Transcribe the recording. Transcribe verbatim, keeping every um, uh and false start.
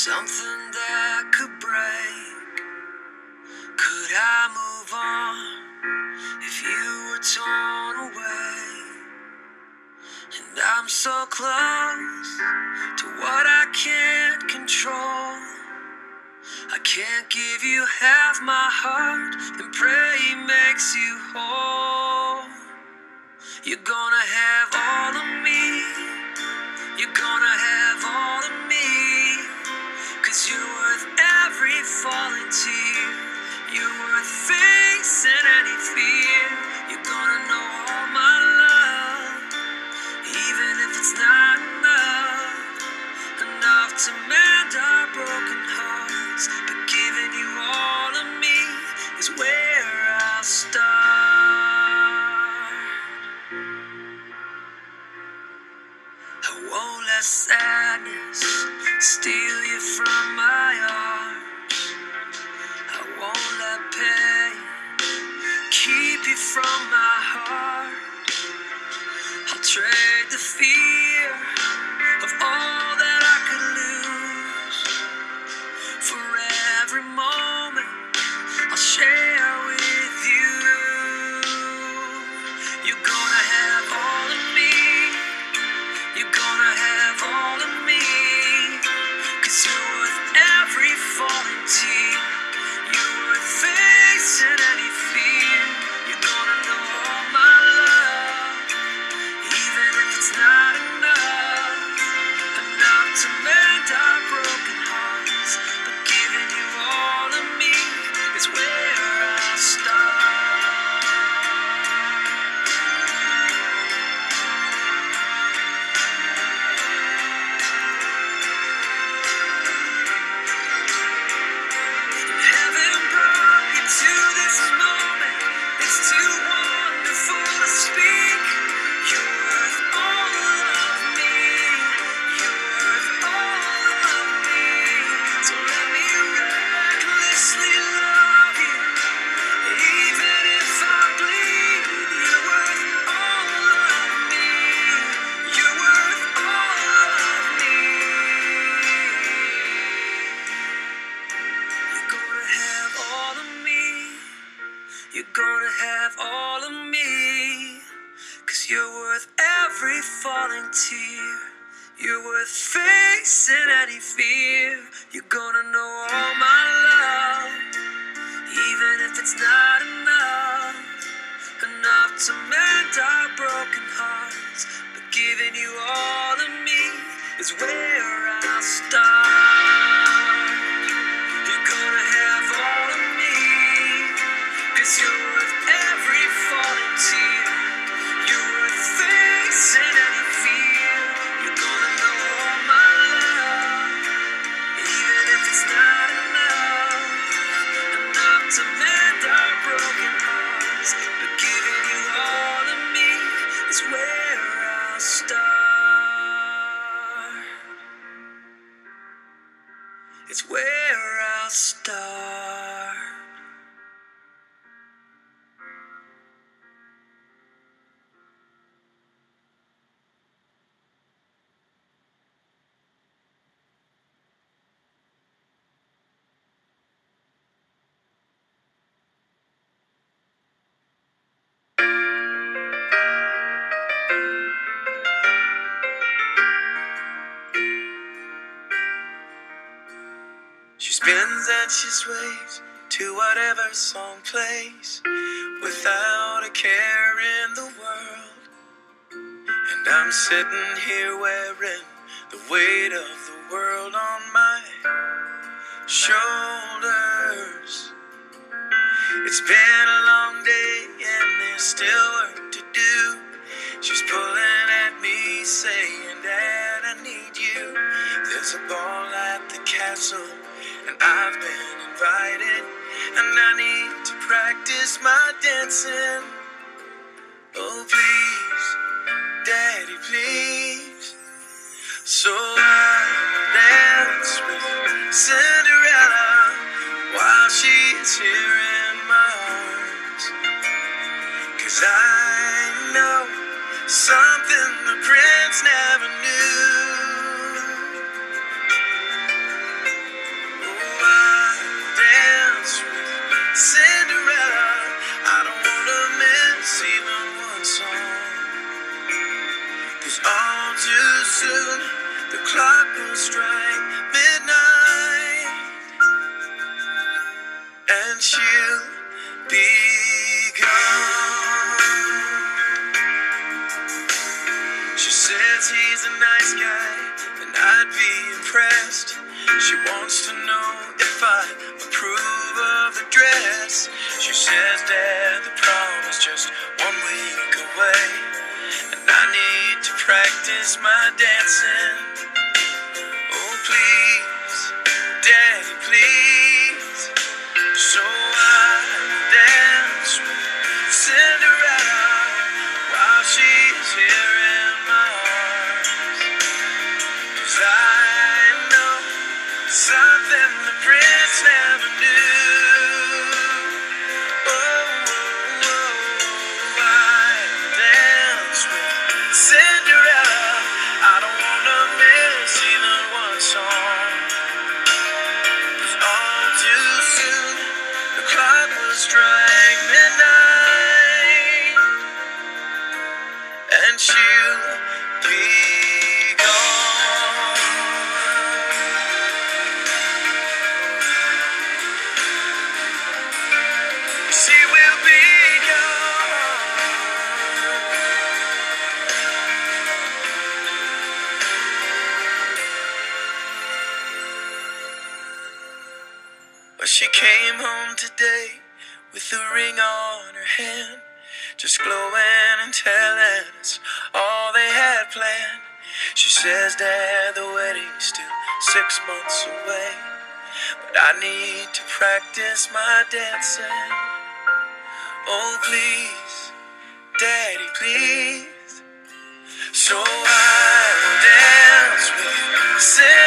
Something that could break. Could I move on if you were torn away? And I'm so close to what I can't control. I can't give you half my heart and pray he makes you whole. You're gonna have all of me. You're gonna have all of me. Cause you're worth every falling tear. You're worth facing any fear. You're gonna know all my love, even if it's not enough. Enough to mend our broken hearts. But giving you all of me is where I'll start. I won't let sadness steal you from my arms. I won't let pain keep you from my heart. I'll trade the fear of all that I could lose for every moment I'll share with you. You're gonna have all of me. You're gonna have all of me. Cause you're worth every falling tear. You're worth facing any fear. You're gonna know all my love, even if it's not enough. Enough to mend our broken hearts. But giving you all of me is where I'll start. Heaven brought you to this moment. It's too wonderful to speak. You're worth all of me. You're worth all of me. So let me recklessly love you, even if I bleed. You're worth all of me. You're worth all of me. You're gonna have all of me. You're gonna have all of me. Cause you're worth every falling tear. You're worth facing any fear. You're gonna know all my love, even if it's not enough. Enough to mend our broken hearts. But giving you all of me is where I'll start. You're gonna have all of me. Cause you're worth every falling tear. You're worth facing any fear. You're gonna know all my love, even if it's not enough. Enough to mend our broken hearts. But giving you all of me is where I'll start. It's where I'll start. She spins and she sways to whatever song plays, without a care in the world. And I'm sitting here wearing the weight of the world on my shoulders. It's been a long day and there's still work to do. She's pulling at me saying, Dad, I need you. There's a ball at the castle and I've been invited, and I need to practice my dancing. Oh please, Daddy, please. So I dance with Cinderella while she's here in my arms. Cause I know something the prince never knew. dressed. She wants to know if I approve of the dress. She says, Dad, the prom is just one week away, and I need to practice my dancing. Oh, please, Daddy, please. So I'll dance with Cinderella while she's here in my arms. 'Cause I know something the prince never knew. Oh, oh, oh, I'll dance with Cinderella. I don't wanna miss even one song. 'Cause all too soon the clock will strike midnight, and she'll be gone. She will be gone. But she came home today with a ring on her hand, just glowing and telling us all they had planned. She says, Dad, the wedding's still six months away, but I need to practice my dancing. Oh, please, Daddy, please. So I'll dance with Cinderella